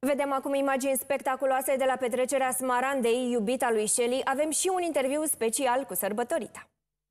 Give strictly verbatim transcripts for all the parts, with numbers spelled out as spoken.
Vedem acum imagini spectaculoase de la petrecerea Smarandei, iubita lui Shelly. Avem și un interviu special cu sărbătorita.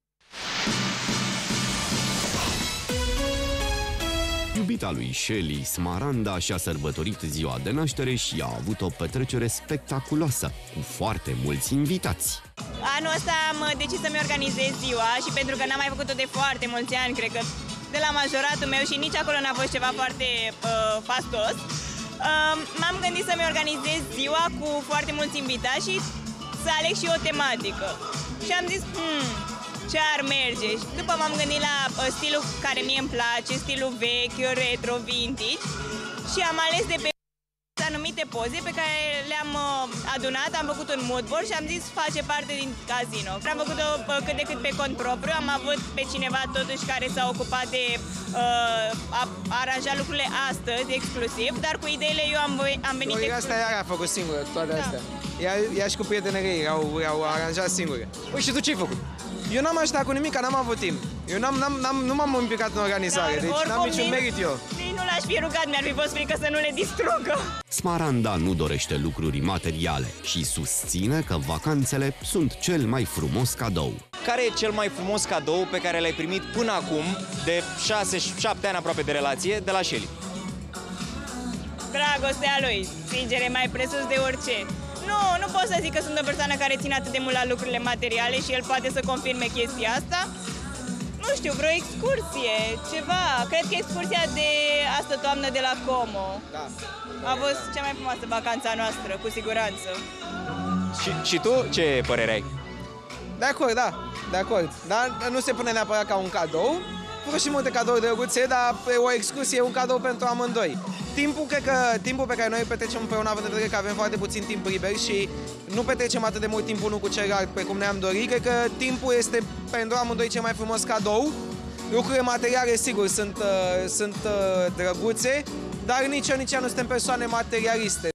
Iubita lui Shelly, Smaranda, și-a sărbătorit ziua de naștere și a avut o petrecere spectaculoasă, cu foarte mulți invitați. Anul ăsta am decis să-mi organizez ziua și pentru că n-am mai făcut-o de foarte mulți ani, cred că de la majoratul meu, și nici acolo n-a fost ceva foarte uh, fastos, uh, m-am gândit să-mi organizez ziua cu foarte mulți invitați și să aleg și o tematică. Și am zis, hmm, ce ar merge? Și după m-am gândit la uh, stilul care mie îmi place, stilul vechi, retro, vintage, și am ales de pe anumite poze pe care le-am uh, adunat, am făcut un moodboard și am zis face parte din casino. Am făcut-o uh, cât de cât pe cont propriu, am avut pe cineva totuși care s-a ocupat de uh, a aranja lucrurile astăzi, exclusiv, dar cu ideile eu am, am venit Florica exclusiv. asta ea a făcut singură, toate Da. astea. Ea, ea și cu prietenele ei au, au aranjat singure. Păi și tu ce ai făcut? Eu n-am ajutat cu nimic, n-am avut timp. Eu n-am, n-am, n-am, nu m-am implicat în organizare, Dar, deci n-am niciun merit eu. Nici nu l-aș fi rugat, mi-ar fi fost frică să nu le distrugă. Smaranda nu dorește lucruri materiale și susține că vacanțele sunt cel mai frumos cadou. Care e cel mai frumos cadou pe care l-ai primit până acum, de șase șapte ani aproape de relație, de la Shelly? Dragostea lui, sincer, e mai presus de orice. Nu, nu pot să zic că sunt o persoană care ține atât de mult la lucrurile materiale și el poate să confirme chestia asta. Nu știu, vreo excursie, ceva. Cred că excursia de astă toamnă de la Como. Da. A fost cea mai frumoasă vacanța noastră, cu siguranță. Și, și tu ce părere ai? De acord, da, de acord. Dar nu se pune neapărat ca un cadou. Pur și multe cadouri drăguțe, dar o excursie e un cadou pentru amândoi. Timpul, cred că timpul pe care noi îl petrecem împreună, având în vedere că avem foarte puțin timp liber și nu petrecem atât de mult timp unul cu celălalt pe cum ne-am dorit, cred că timpul este pentru amândoi cel mai frumos cadou. Lucrurile materiale, sigur, sunt, uh, sunt uh, drăguțe, dar nici eu, nici ea nu suntem persoane materialiste.